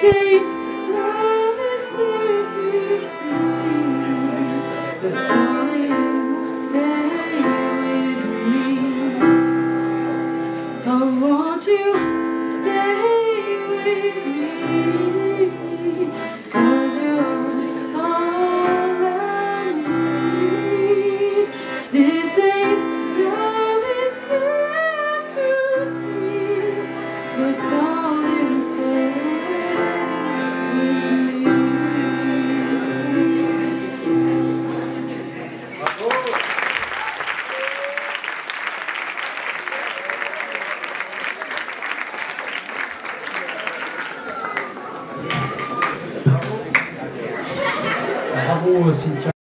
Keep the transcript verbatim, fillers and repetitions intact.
saints, love is clear to see. But darling, stay with me. I want you, stay with me. 'Cause you're all I need. This ain't love is clear to see. But darling, stay with me. Bravo Cynthia.